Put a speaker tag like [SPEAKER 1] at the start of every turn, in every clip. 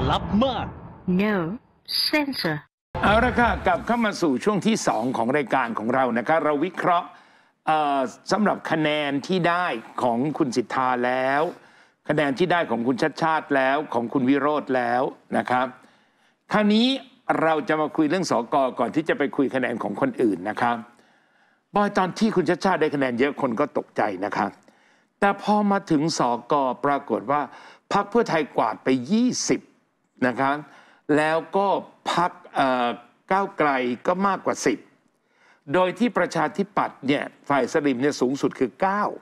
[SPEAKER 1] ลับมาก
[SPEAKER 2] No censor
[SPEAKER 3] เอาละค่ะกลับเข้ามาสู่ช่วงที่2ของรายการของเรานะครับเราวิเคราะห์สำหรับคะแนนที่ได้ของคุณสิทธาแล้วคะแนนที่ได้ของคุณชัดชาติแล้วของคุณวิโรจน์แล้วนะครับคราวนี้เราจะมาคุยเรื่องสก.ก่อนที่จะไปคุยคะแนนของคนอื่นนะครับบอยตอนที่คุณชัดชาติได้คะแนนเยอะคนก็ตกใจนะครับแต่พอมาถึงสก.ปรากฏว่าพรรคเพื่อไทยกวาดไป20นะครับแล้วก็พรรคก้าวไกลก็มากกว่า10โดยที่ประชาธิปัตย์เนี่ยฝ่ายสลิมเนี่ยสูงสุดคือ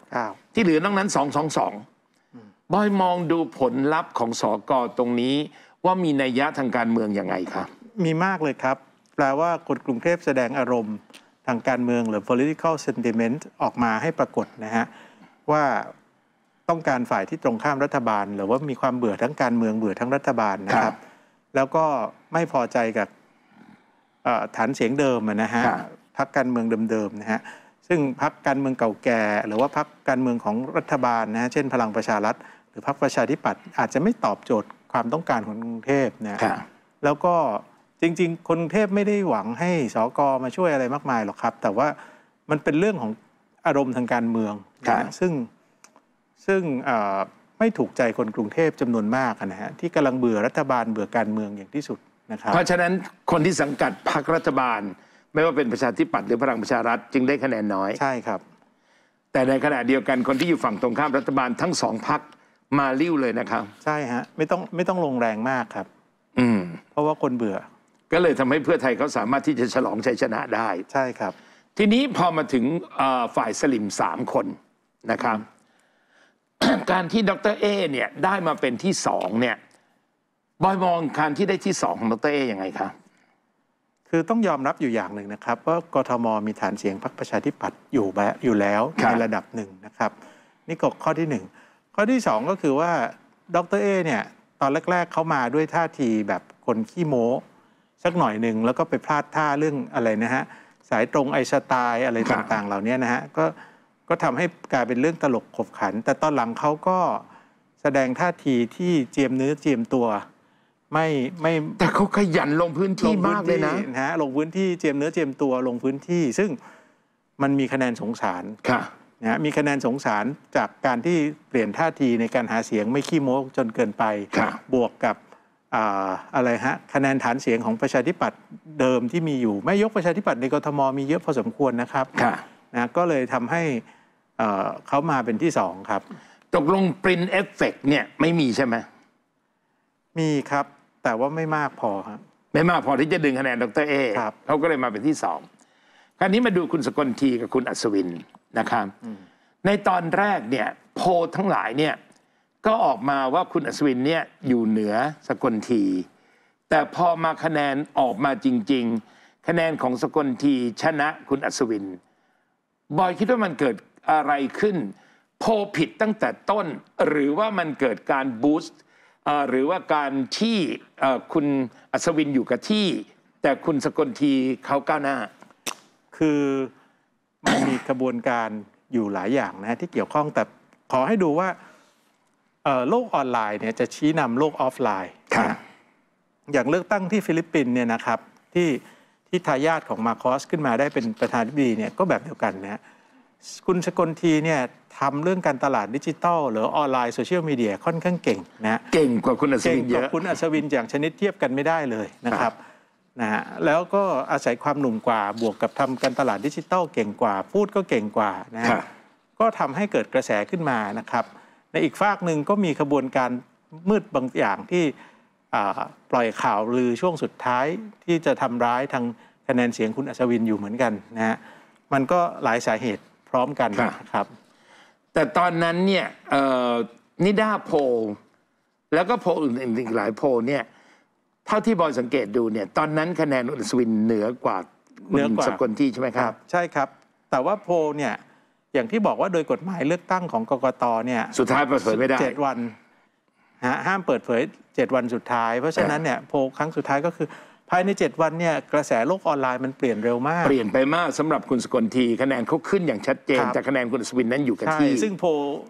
[SPEAKER 3] 9ที่เหลือนอกนั้น222บอยมองดูผลลัพธ์ของสก.ตรงนี้ว่ามีนัยยะทางการเมืองยังไงครับ
[SPEAKER 4] มีมากเลยครับแปลว่าคนกรุงเทพแสดงอารมณ์ทางการเมืองหรือ political sentiment ออกมาให้ปรากฏนะฮะว่าต้องการฝ่ายที่ตรงข้ามรัฐบาลหรือว่ามีความเบื่อทั้งการเมืองเบื่อทั้งรัฐบาลนะครับแล้วก็ไม่พอใจกับฐานเสียงเดิมนะฮะพรรคการเมืองเดิมๆนะฮะซึ่งพรรคการเมืองเก่าแก่หรือว่าพรรคการเมืองของรัฐบาลนะฮะเช่นพลังประชารัฐหรือพรรคประชาธิปัตย์อาจจะไม่ตอบโจทย์ความต้องการของกรุงเทพนะแล้วก็จริงๆคนกรุงเทพไม่ได้หวังให้สก.มาช่วยอะไรมากมายหรอกครับแต่ว่ามันเป็นเรื่องของอารมณ์ทางการเมืองนะซึ่งไม่ถูกใจคนกรุงเทพจำนวนมากนะฮะที่กำลังเบื่อรัฐบาลเบื่อการเมืองอย่างที่สุดนะครับ
[SPEAKER 3] เพราะฉะนั้นคนที่สังกัดพรรครัฐบาลไม่ว่าเป็นประชาธิปัตย์หรือพลังประชารัฐจึงได้คะแนนน้อย
[SPEAKER 4] ใช่ครับ
[SPEAKER 3] แต่ในขณะเดียวกันคนที่อยู่ฝั่งตรงข้ามรัฐบาลทั้ง2พรรคมาลิ้วเลยนะครับ
[SPEAKER 4] ใช่ฮะไม่ต้องลงแรงมากครับเพราะว่าคนเบื่อ
[SPEAKER 3] ก็เลยทำให้เพื่อไทยเขาสามารถที่จะฉลองชัยชนะได้
[SPEAKER 4] ใช่ครับ
[SPEAKER 3] ทีนี้พอมาถึงฝ่ายสลิม3คนนะครับ การที่ดร.เอเนี่ยได้มาเป็นที่2เนี่ยบอยมองการที่ได้ที่2ของดร.เอยังไงครับ
[SPEAKER 4] คือต้องยอมรับอยู่อย่างหนึ่งนะครับว่ากทม.มีฐานเสียงพรรคประชาธิปัตย์อยู่แล้วในระดับหนึ่งนะครับนี่ก็ข้อที่1ข้อที่2ก็คือว่าดร.เอเนี่ยตอนแรกๆเขามาด้วยท่าทีแบบคนขี้โม้สักหน่อยหนึ่งแล้วก็ไปพลาดท่าเรื่องอะไรนะฮะสายตรงไอน์สไตล์อะไรต่างๆเหล่านี้นะฮะก็ทำให้กลายเป็นเรื่องตลกขบขันแต่ตอนหลังเขาก็แสดงท่าทีที่เจียมเนื้อเจียมตัวไม่
[SPEAKER 3] แต่เขาขยันลงพื้นที่มากเลยนะ
[SPEAKER 4] ฮะลงพื้นที่เจียมเนื้อเจียมตัวลงพื้นที่ซึ่งมันมีคะแนนสงสารนะมีคะแนนสงสารจากการที่เปลี่ยนท่าทีในการหาเสียงไม่ขี้โม้จนเกินไปบวกกับอะไรฮะคะแนนฐานเสียงของประชาธิปัตย์เดิมที่มีอยู่ไม่ยกประชาธิปัตย์ในกทม.มีเยอะพอสมควรนะครับนะก็เลยทำให้เขามาเป็นที่2ครับ
[SPEAKER 3] ตกลงปรินเอฟเฟกต์เนี่ยไม่มีใช่ไหม
[SPEAKER 4] มีครับแต่ว่าไม่มากพอครับ
[SPEAKER 3] ไม่มากพอที่จะดึงคะแนนดร.เอเขาก็เลยมาเป็นที่2คราวนี้มาดูคุณสกลทีกับคุณอัศวินนะครับในตอนแรกเนี่ยโพลทั้งหลายเนี่ยก็ออกมาว่าคุณอัศวินเนี่ยอยู่เหนือสกลทีแต่พอมาคะแนนออกมาจริงๆคะแนนของสกลทีชนะคุณอัศวินบอยคิดว่ามันเกิดอะไรขึ้นโพลผิดตั้งแต่ต้นหรือว่ามันเกิดการบูสต์หรือว่าการที่คุณอัศวินอยู่กับที่แต่คุณสกลทีเขาก้าวหน้า
[SPEAKER 4] คือมันมีกระบวนการอยู่หลายอย่างนะที่เกี่ยวข้องแต่ขอให้ดูว่าโลกออนไลน์เนี่ยจะชี้นำโลกออฟไลน์อย่างเลือกตั้งที่ฟิลิปปินส์เนี่ยนะครับที่ทายาทของมาโคสขึ้นมาได้เป็นประธานาธิบดีเนี่ยก็แบบเดียวกันนะคุณสกลทีเนี่ยทำเรื่องการตลาดดิจิทัลหรือออนไลน์โซเชียลมีเดียค่อนข้างเก่งนะ
[SPEAKER 3] เก่งกว่าคุณอัศวินเยอะ
[SPEAKER 4] เก่งกว่าคุณอัศวินอย่างชนิดเทียบกันไม่ได้เลยนะครับนะฮะแล้วก็อาศัยความหนุ่มกว่าบวกกับทำการตลาดดิจิทัลเก่งกว่าพูดก็เก่งกว่านะฮะก็ทำให้เกิดกระแสขึ้นมานะครับในอีกฝากหนึ่งก็มีขบวนการมืดบางอย่างที่ปล่อยข่าวลือช่วงสุดท้ายที่จะทำร้ายทางคะแนนเสียงคุณอัศวินอยู่เหมือนกันนะฮะมันก็หลายสาเหตุพร้อมกันนะครับ
[SPEAKER 3] แต่ตอนนั้นเนี่ยนิด้าโพลแล้วก็โพลอื่นๆอีกหลายโพลเนี่ยเท่าที่บอยสังเกตดูเนี่ยตอนนั้นคะแนนอัศวินเหนือกว่าสกลทีใช่ไหมครับ
[SPEAKER 4] ใช่ครับแต่ว่าโพลเนี่ยอย่างที่บอกว่าโดยกฎหมายเลือกตั้งของกกต.เนี่ย
[SPEAKER 3] สุดท้ายเปิดเผยไม่ได้
[SPEAKER 4] 7 วันห้ามเปิดเผย7 วันสุดท้ายเพราะฉะนั้นเนี่ยโพลครั้งสุดท้ายก็คือภายใน7 วันเนี่ยกระแสโลกออนไลน์มันเปลี่ยนเร็วมาก
[SPEAKER 3] เปลี่ยนไปมากสำหรับคุณสกลทีคะแนนเขาขึ้นอย่างชัดเจนแต่คะแนนคุณอัศวินนั้นอยู่กับที่
[SPEAKER 4] ซึ่งโพล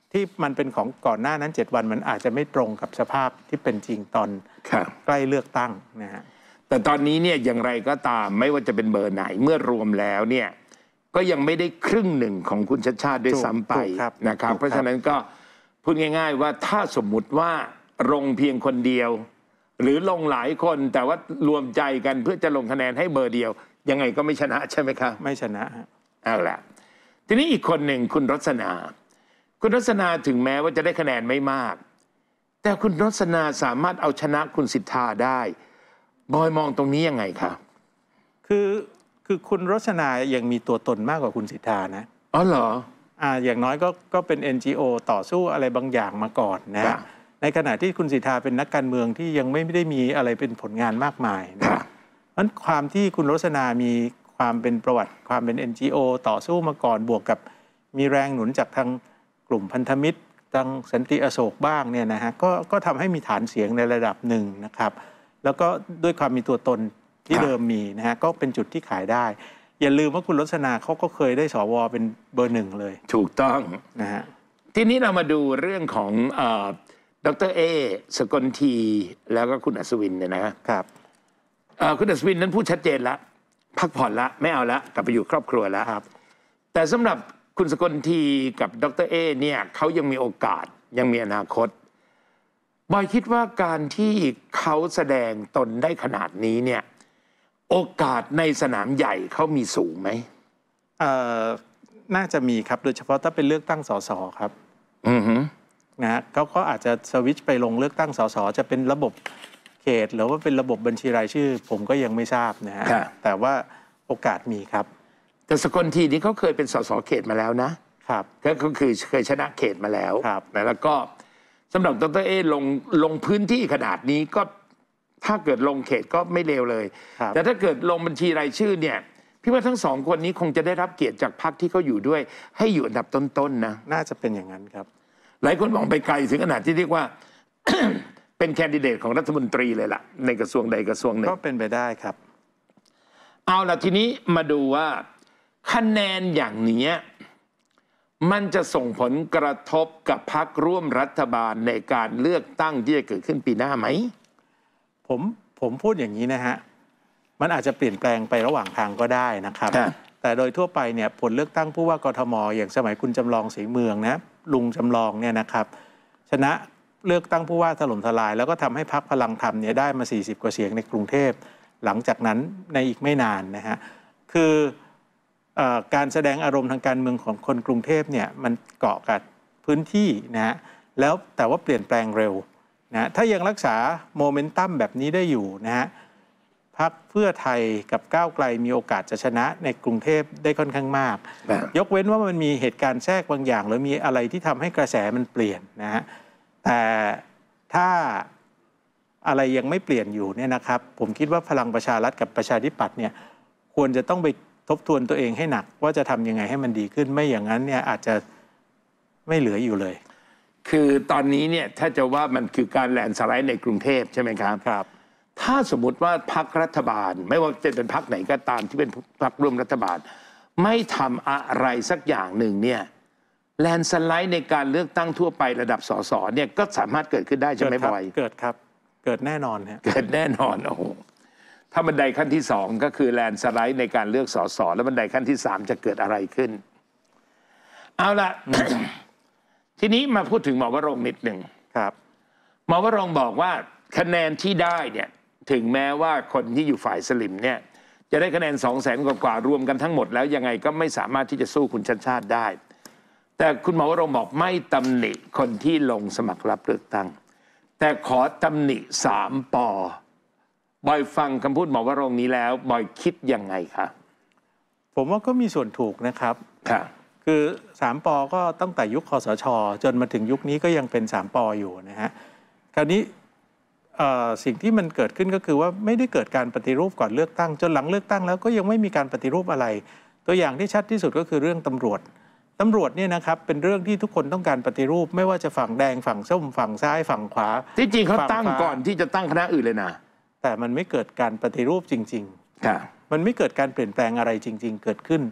[SPEAKER 4] ที่มันเป็นของก่อนหน้านั้น7 วันมันอาจจะไม่ตรงกับสภาพที่เป็นจริงตอนใกล้เลือกตั้งนะฮะ
[SPEAKER 3] แต่ตอนนี้เนี่ยอย่างไรก็ตามไม่ว่าจะเป็นเบอร์ไหนเมื่อรวมแล้วเนี่ยก็ยังไม่ได้ครึ่งหนึ่งของคุณชัชชาติด้วยซ้ำไปนะครับเพราะฉะนั้นก็พูดง่ายๆว่าถ้าสมมุติว่าลงเพียงคนเดียวหรือลงหลายคนแต่ว่ารวมใจกันเพื่อจะลงคะแนนให้เบอร์เดียวยังไงก็ไม่ชนะใช่ไหมครับ
[SPEAKER 4] ไม่ชนะ
[SPEAKER 3] เอาล่ะทีนี้อีกคนหนึ่งคุณรสนาถึงแม้ว่าจะได้คะแนนไม่มากแต่คุณรสนาสามารถเอาชนะคุณสิทธาได้บอยมองตรงนี้ยังไงครับ
[SPEAKER 4] คือคุณรสนายังมีตัวตนมากกว่าคุณสิทธานะ
[SPEAKER 3] อ๋อเหรอ
[SPEAKER 4] อย่างน้อยก็เป็น NGO ต่อสู้อะไรบางอย่างมาก่อนนะในขณะที่คุณสิทธาเป็นนักการเมืองที่ยังไม่ได้มีอะไรเป็นผลงานมากมายนะเพราะความที่คุณรสนามีความเป็นประวัติความเป็น NGO ต่อสู้มาก่อนบวกกับมีแรงหนุนจากทางกลุ่มพันธมิตรทางสันติอโศกบ้างเนี่ยนะฮะก็ทำให้มีฐานเสียงในระดับหนึ่งนะครับแล้วก็ด้วยความมีตัวตนที่เดิมมีนะฮะก็เป็นจุดที่ขายได้อย่าลืมว่าคุณรสนาเขาก็เคยได้สวเป็นเบอร์ 1เลย
[SPEAKER 3] ถูกต้อง
[SPEAKER 4] นะฮะ
[SPEAKER 3] ทีนี้เรามาดูเรื่องของดร.เอสกลทีแล้วก็คุณอัศวินเนี่ย
[SPEAKER 4] นะครับ
[SPEAKER 3] คุณอัศวินนั้นพูดชัดเจนแล้วพักผ่อนละไม่เอาละกลับไปอยู่ครอบครัวแล้ว
[SPEAKER 4] ครับ
[SPEAKER 3] แต่สำหรับคุณสกลทีกับดร.เอเนี่ยเขายังมีโอกาสยังมีอนาคตบอยคิดว่าการที่เขาแสดงตนได้ขนาดนี้เนี่ยโอกาสในสนามใหญ่เขามีสูงไหม
[SPEAKER 4] น่าจะมีครับโดยเฉพาะถ้าเป็นเลือกตั้งสสครับนะฮะเขาอาจจะสวิตช์ไปลงเลือกตั้งสสจะเป็นระบบเขตหรือว่าเป็นระบบบัญชีรายชื่อผมก็ยังไม่ทราบนะฮะแต่ว่าโอกาสมีครับ
[SPEAKER 3] แต่สกลทีนี้เขาเคยเป็นสสเขตมาแล้วนะครับก็คือเคยชนะเขตมาแล้วแล้วก็สำหรับดร.เอลงพื้นที่ขนาดนี้ก็ถ้าเกิดลงเขตก็ไม่เลวเลยแต่ถ้าเกิดลงบัญชีรายชื่อเนี่ยพี่ว่าทั้งสองคนนี้คงจะได้รับเกียรติจากพรรคที่เขาอยู่ด้วยให้อยู่อันดับต้นๆนะ
[SPEAKER 4] น่าจะเป็นอย่างนั้นครับ
[SPEAKER 3] หลายคนมองไปไกลถึงขนาดที่เรียกว่า เป็นแคนดิเดตของรัฐมนตรีเลยล่ะในกระทรวงใดกระทรวงหนึ่ง
[SPEAKER 4] ก็เป็นไปได้ครับ
[SPEAKER 3] เอาล่ะทีนี้มาดูว่าคะแนนอย่างนี้มันจะส่งผลกระทบกับพรรคร่วมรัฐบาลในการเลือกตั้งที่จะเกิดขึ้นปีหน้าไหม
[SPEAKER 4] ผมพูดอย่างนี้นะฮะมันอาจจะเปลี่ยนแปลงไประหว่างทางก็ได้นะครับแต่โดยทั่วไปเนี่ยผลเลือกตั้งผู้ว่ากทมอย่างสมัยคุณจำลองศรีเมืองนะลุงจำลองเนี่ยนะครับชนะเลือกตั้งผู้ว่าถล่มทลายแล้วก็ทำให้พรรคพลังธรรมเนี่ยได้มา40 กว่าเสียงในกรุงเทพหลังจากนั้นในอีกไม่นานนะฮะคือการแสดงอารมณ์ทางการเมืองของคนกรุงเทพเนี่ยมันเกาะกับพื้นที่นะฮะแล้วแต่ว่าเปลี่ยนแปลงเร็วนะถ้ายังรักษาโมเมนตัมแบบนี้ได้อยู่นะฮะพรรคเพื่อไทยกับก้าวไกลมีโอกาสจะชนะในกรุงเทพได้ค่อนข้างมากยกเว้นว่ามันมีเหตุการณ์แทรกบางอย่างหรือมีอะไรที่ทำให้กระแสมันเปลี่ยนนะฮะแต่ถ้าอะไรยังไม่เปลี่ยนอยู่เนี่ยนะครับผมคิดว่าพลังประชารัฐกับประชาธิปัตย์เนี่ยควรจะต้องไปทบทวนตัวเองให้หนักว่าจะทำยังไงให้มันดีขึ้นไม่อย่างนั้นเนี่ยอาจจะไม่เหลืออยู่เลย
[SPEAKER 3] คือตอนนี้เนี่ยถ้าจะว่ามันคือการแลนด์สไลด์ในกรุงเทพใช่ไหมครับ
[SPEAKER 4] ครับ
[SPEAKER 3] ถ้าสมมติว่าพรรครัฐบาลไม่ว่าจะเป็นพรรคไหนก็ตามที่เป็นพรรคร่วมรัฐบาลไม่ทำอะไรสักอย่างหนึ่งเนี่ยแลนด์สไลด์ในการเลือกตั้งทั่วไประดับสสเนี่ยก็สามารถเกิดขึ้นได้ใช่ไหมบอย
[SPEAKER 4] เกิดครับเกิดแน่นอนฮะ
[SPEAKER 3] เกิดแน่นอนโอ้โหถ้าบันไดขั้นที่2ก็คือแลนด์สไลด์ในการเลือกสสแล้วบันไดขั้นที่3จะเกิดอะไรขึ้นเอาละ ทีนี้มาพูดถึงหมอวรงค์นิดหนึ่ง
[SPEAKER 4] ครับ
[SPEAKER 3] หมอวรงค์บอกว่าคะแนนที่ได้เนี่ยถึงแม้ว่าคนที่อยู่ฝ่ายสลิมเนี่ยจะได้คะแนน200,000 กว่ารวมกันทั้งหมดแล้วยังไงก็ไม่สามารถที่จะสู้คุณชัชชาติได้แต่คุณหมอวรงค์บอกไม่ตำหนิคนที่ลงสมัครรับเลือกตั้งแต่ขอตำหนิ3 ป.บอยฟังคำพูดหมอวรงค์นี้แล้วบอยคิดยังไงคะ
[SPEAKER 4] ผมว่าก็มีส่วนถูกนะครับคือ3 ป.ก็ตั้งแต่ยุคคสช.จนมาถึงยุคนี้ก็ยังเป็น3 ป.อยู่นะฮะคราวนี้สิ่งที่มันเกิดขึ้นก็คือว่าไม่ได้เกิดการปฏิรูปก่อนเลือกตั้งจนหลังเลือกตั้งแล้วก็ยังไม่มีการปฏิรูปอะไรตัวอย่างที่ชัดที่สุดก็คือเรื่องตำรวจเนี่ยนะครับเป็นเรื่องที่ทุกคนต้องการปฏิรูปไม่ว่าจะฝั่งแดงฝั่งส้มฝั่งซ้ายฝั่งขวา
[SPEAKER 3] ที่จริงเขาตั้งก่อนที่จะตั้งคณะอื่นเลยนะ
[SPEAKER 4] แต่มันไม่เกิดการปฏิรูปจริงๆมันไม่เกิดการเปลี่ยนแปลงอะไรจริงๆเกิดขึ้น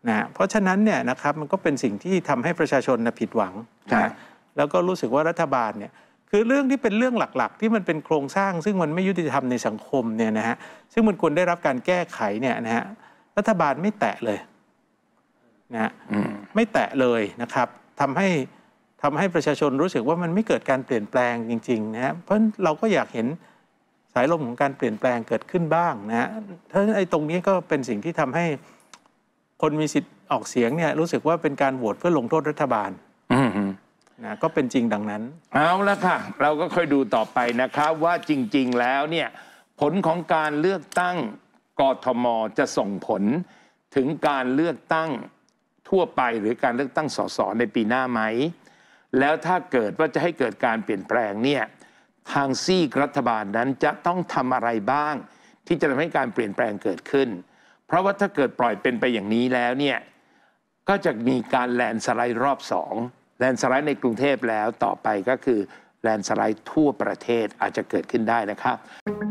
[SPEAKER 4] นะเพราะฉะนั้นเนี่ยนะครับมันก็เป็นสิ่งที่ทำให้ประชาชนผิดหวังนะแล้วก็รู้สึกว่ารัฐบาลเนี่ยคือเรื่องที่เป็นเรื่องหลักๆที่มันเป็นโครงสร้างซึ่งมันไม่ยุติธรรมในสังคมเนี่ยนะฮะซึ่งมันควรได้รับการแก้ไขเนี่ยนะฮะรัฐบาลไม่แตะเลยนะไม่แตะเลยนะครับทำให้ประชาชนรู้สึกว่ามันไม่เกิดการเปลี่ยนแปลงจริงๆนะฮะเพราะเราก็อยากเห็นสายลมของการเปลี่ยนแปลงเกิดขึ้นบ้างนะฮะถ้าไอ้ตรงนี้ก็เป็นสิ่งที่ทำให้คนมีสิทธิ์ออกเสียงเนี่ยรู้สึกว่าเป็นการโหวตเพื่อลงโทษรัฐบาลนะก็เป็นจริงดังนั้น
[SPEAKER 3] เอาละค่ะเราก็ค่อยดูต่อไปนะครับว่าจริงๆแล้วเนี่ยผลของการเลือกตั้งกทม.จะส่งผลถึงการเลือกตั้งทั่วไปหรือการเลือกตั้งสสในปีหน้าไหมแล้วถ้าเกิดว่าจะให้เกิดการเปลี่ยนแปลงเนี่ยทางซีกรัฐบาลนั้นจะต้องทำอะไรบ้างที่จะทำให้การเปลี่ยนแปลงเกิดขึ้นเพราะว่าถ้าเกิดปล่อยเป็นไปอย่างนี้แล้วเนี่ยก็จะมีการแลนด์สไลด์รอบ2แลนด์สไลด์ในกรุงเทพแล้วต่อไปก็คือแลนด์สไลด์ทั่วประเทศอาจจะเกิดขึ้นได้นะครับ